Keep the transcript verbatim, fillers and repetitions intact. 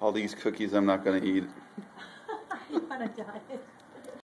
All these cookies I'm not going to eat. You on a diet?